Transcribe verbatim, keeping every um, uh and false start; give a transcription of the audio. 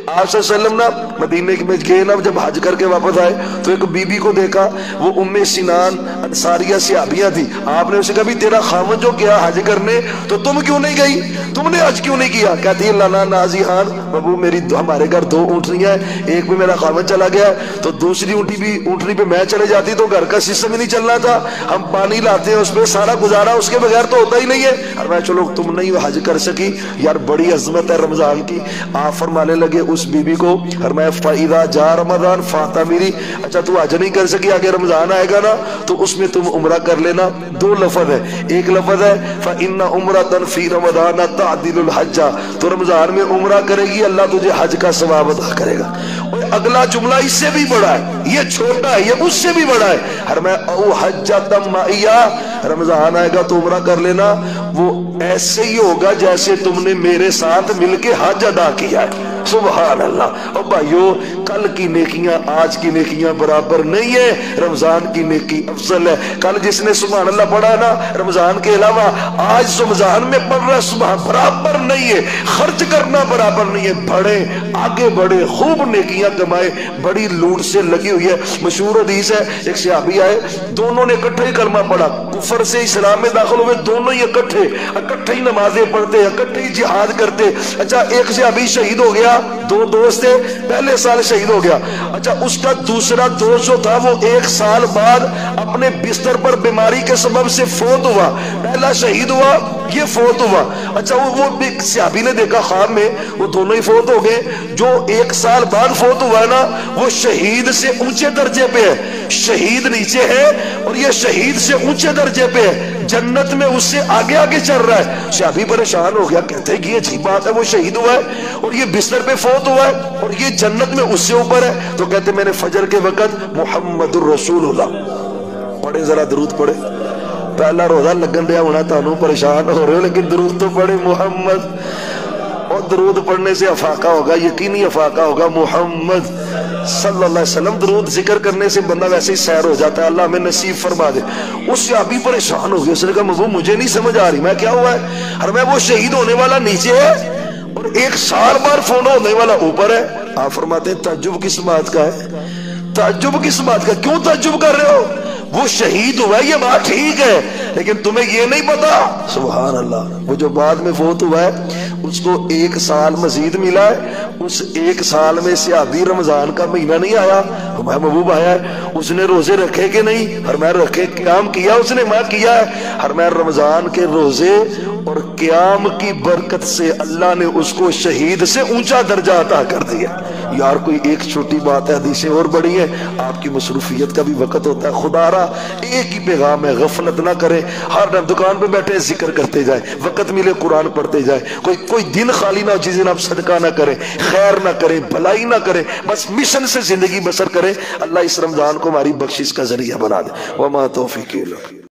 آپ صلی اللہ علیہ وسلم نا مدینے میں گئے نا، جب حج کر کے واپس آئے تو ایک بی بی کو دیکھا، وہ ام سنان انصاریہ صحابیہ تھی. آپ نے اسے کہا بھی تیرا خامن جو کیا حج کرنے تو تم کیوں نہیں گئی، تم نے حج کیوں نہیں کیا؟ کہتی ہے لانا نازیحان بابو میری ہمارے گھر دو اونٹنیاں ہیں، ایک پہ میرا خامن چلا گیا تو دوسری اونٹی بھی اونٹنی پہ میں چلے جاتی تو گھر کا سسٹم ہی نہیں چلنا تھا، ہم پانی لاتے ہیں اس پہ سارا گزارا اس کے بغیر تو ہوتا ہی نہیں ہے. اور میں چلو تم نہیں حج کر سکی یار، بڑی عظمت ہے رمضان کی. آپ فرمانے لگے اس بی بی کو، فرمایا فَإِذَا جَاءَ رمضان فَاعْتَمِرِي، اچھا تو حج نہیں کر سکی، آگے رمضان آئے گا نا تو اس میں تم عمرہ کر لینا. دو لفظ ہے، ایک لفظ ہے فَإِنَّ عُمْرَةً فِي رَمَضَانَ تَعْدِلُ الْحَجَّ، تو رمضان میں عمرہ کرے گی اللہ تجھے حج کا ثواب عطا کرے گا. اور اگلا جملہ اس سے بھی بڑا ہے، یہ چھوٹا ہے یہ اس سے بھی بڑا ہے. ہر میں او حجۃ معیہ، رمضان آئے گا تو عمرہ کر لینا، وہ ایسے ہی ہوگا جیسے تم نے میرے ساتھ مل کے حج ادا کیا ہے. سبحان اللہ. اور بھائیو کل کی نیکیاں آج کی نیکیاں برابر نہیں ہے، رمضان کی نیکی افضل ہے. کل جس نے سبحان اللہ پڑھا ہے نا رمضان کے علاوہ، آج رمضان میں پڑھ رہا ہے سبحان برابر نہیں ہے، خرچ کرنا برابر نہیں ہے. بڑھے آگے بڑھے، خوب نیکیاں کمائے، بڑی لوٹ سے لگی ہوئی ہے. مشہور حدیث ہے، ایک صحابی آئے دونوں نے اکٹھے ہی کلمہ پڑھا، کفر سے اسلام میں داخل ہوئے دونوں ہی اکٹھے اکٹھے ہی نمازیں پڑھتے اکٹھے ہی جہاد کرتے. اچھا ایک صحابی شہید ہو گیا، دو دوست تھے، پہلے سال شہید ہو گیا. اچھا اس کا دوسرا دوست جو تھا وہ ایک سال بعد اپنے بستر پر بیماری کے سبب سے فوت ہوا. پہلا شہید ہوا یہ فوت ہوا. اچھا وہ صحابی نے دیکھا خواب میں وہ دونوں ہی فوت ہو گئے. جو ایک سال بعد فوت ہوا ہے نا وہ شہید سے اونچے درجے پہ ہے، شہید نیچے ہے اور یہ شہید سے اونچے درجے پہ ہے، جنت میں اس سے آگے آگے چل رہا ہے. صحابی پریشان ہو گیا، کہتے ہیں کہ یہ عجیب بات ہے، وہ شہید ہوا ہے اور یہ بستر پہ فوت ہوا ہے اور یہ جنت میں اس سے اوپر ہے. تو کہتے میں نے فجر کے وقت محمد الرسول اللہ پڑھے، ذرا درود پڑھے. پہلا روزہ لگن دیا ہونا تانوں پریشان ہو رہے ہو لیکن درود تو پڑھے محمد. اور درود پڑھنے سے افاقہ ہوگا، یقینی افاقہ ہوگا محمد صلی اللہ علیہ وسلم. درود ذکر کرنے سے بندہ ویسے ہی سیر ہو جاتا ہے، اللہ ہمیں نصیب فرما دے. اس سے ابھی پریشان ہو گیا، اس نے کہا وہ مجھے نہیں سمجھ آ رہی میں کیا ہوا ہے. اور میں وہ شہید ہونے والا نیچے ہے اور ایک سال بار فون ہونے والا اوپر ہے. آپ فرماتے ہیں تعجب کس بات کا ہے، تعجب کس بات کا، کیوں تعجب کر رہے ہو؟ وہ شہید ہوا ہے یہ بات ٹھیک ہے لیکن تمہیں یہ نہیں پتا سبحان اللہ وہ جو بعد میں فوت ہوا ہے اس کو ایک سال مزید ملا ہے. اس ایک سال میں صحابی رمضان کا مہینہ نہیں آیا، ہمارا محبوب آیا ہے، اس نے روزے رکھے کہ نہیں؟ ہر میں رکھے، قیام کیا اس نے، میں کیا ہے. ہر میں رمضان کے روزے اور قیام کی برکت سے اللہ نے اس کو شہید سے اونچا درجہ عطا کر دیا. یار کوئی ایک چھوٹی بات ہے، حدیثیں اور بڑی ہیں، آپ کی مصروفیت کا بھی وقت ہوتا ہے. خدا را ایک ہی پیغام ہے، غفلت نہ کریں، ہر ٹائم دکان پہ بیٹھے ذکر کرتے جائیں، وقت ملے قرآن پڑھتے جائیں. کوئی کوئی دن خالی نہ ہو جس دن آپ صدقہ نہ کریں، خیر نہ کریں، بھلائی نہ کریں، بس مشن سے زندگی بسر کریں. اللہ اس رمضان کو ہماری بخشش کا ذریعہ بنا دے. وما توفیقی الا باللہ.